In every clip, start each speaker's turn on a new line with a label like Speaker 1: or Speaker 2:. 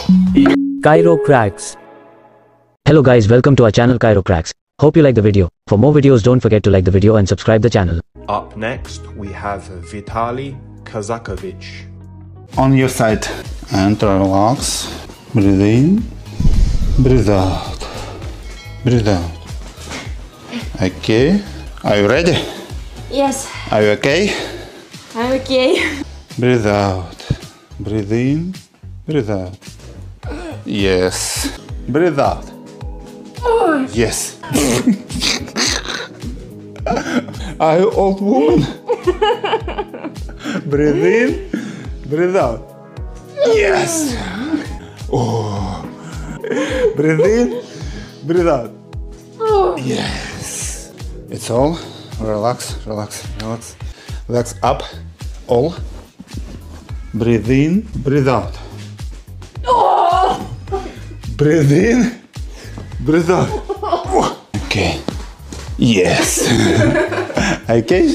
Speaker 1: Chiropractic. Hello guys, welcome to our channel Chiropractic. Hope you like the video. For more videos, don't forget to like the video and subscribe the channel.
Speaker 2: Up next, we have Vitalii Kazakevich.
Speaker 3: On your side and relax. Breathe in, breathe out, breathe out. Okay, are you ready?
Speaker 4: Yes,
Speaker 3: Are you okay?
Speaker 4: I'm okay.
Speaker 3: Breathe out, breathe in, breathe out. Yes, breathe out. Yes. Are you old woman? Breathe in, breathe out. Yes. Oh. Breathe in, breathe out. Yes. It's all. Relax, relax, relax. Relax up. All. Breathe in, breathe out. Breathe in, breathe out. Okay. Yes. Okay?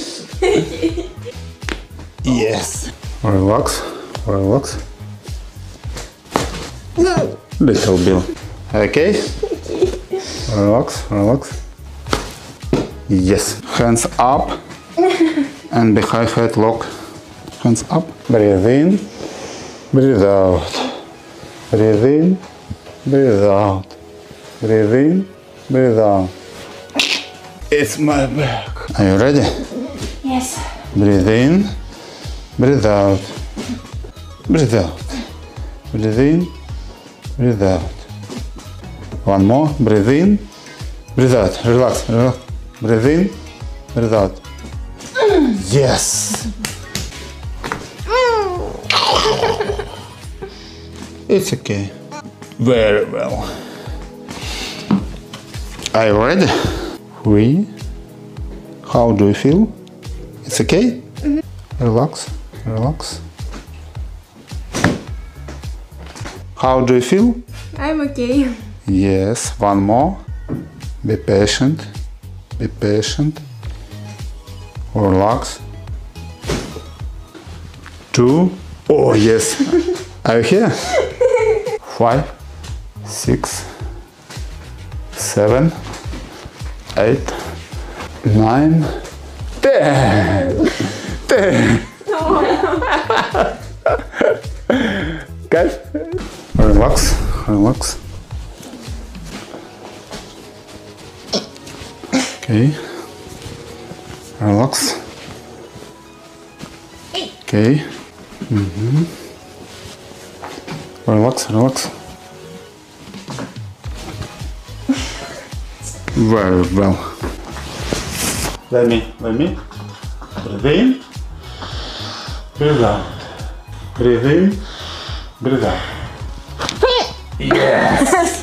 Speaker 3: Yes. Relax, relax. Little bit. Okay? Relax, relax. Yes. Hands up and behind head lock. Hands up. Breathe in, breathe out. Breathe in, breathe out. Breathe in, breathe out. It's my back. Are you ready?
Speaker 4: Yes.
Speaker 3: Breathe in, breathe out. Breathe out. Breathe in, breathe out. One more. Breathe in, breathe out. Relax, relax. Breathe in, breathe out. Yes. It's okay. Very well. Are you ready? Free. How do you feel? It's okay? Relax, relax. How do you feel?
Speaker 4: I'm okay.
Speaker 3: Yes, one more. Be patient. Be patient. Relax. Two. Oh, yes. Are you here? 5, 6, 7, 8, 9, 10. 10. Guys, relax, relax. Okay. Relax. Okay. Relax, relax. Very well. Let me. Breathe in, breathe out. Breathe in, breathe out. Yes.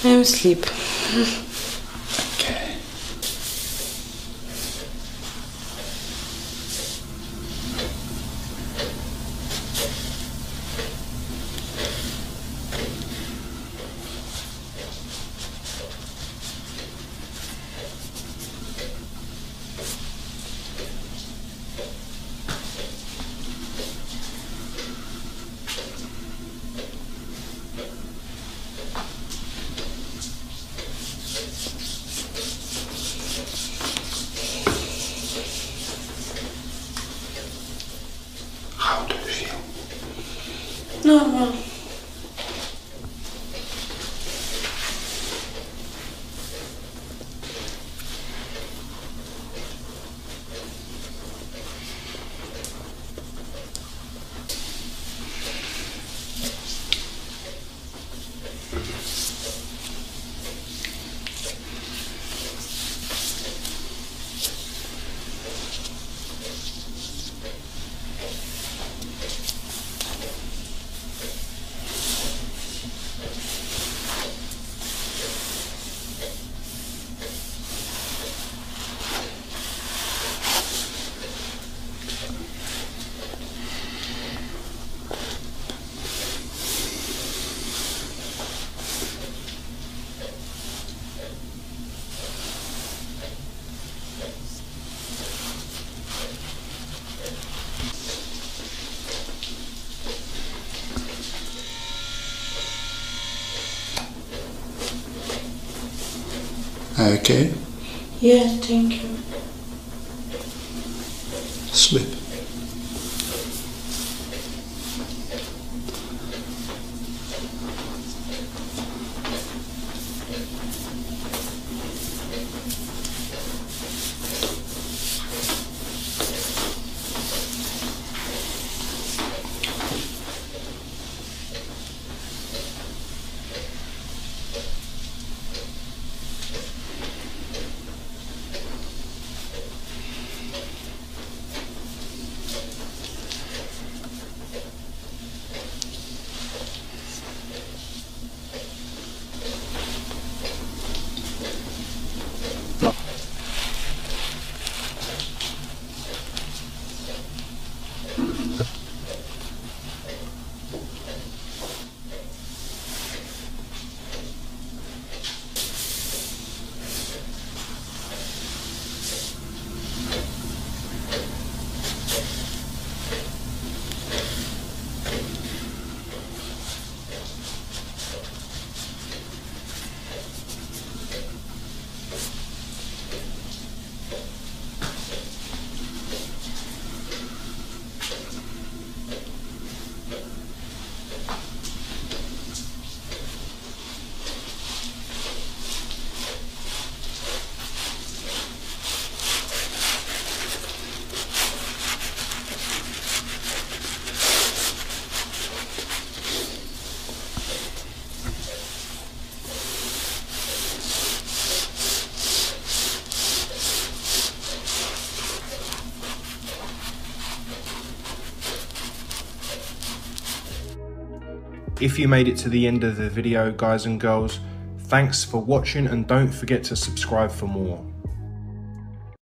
Speaker 5: I'm asleep.
Speaker 3: Okay. How do you feel?
Speaker 5: Normal. Okay. Yeah, thank you.
Speaker 3: Sleep.
Speaker 2: If you made it to the end of the video, guys and girls, thanks for watching and don't forget to subscribe for more.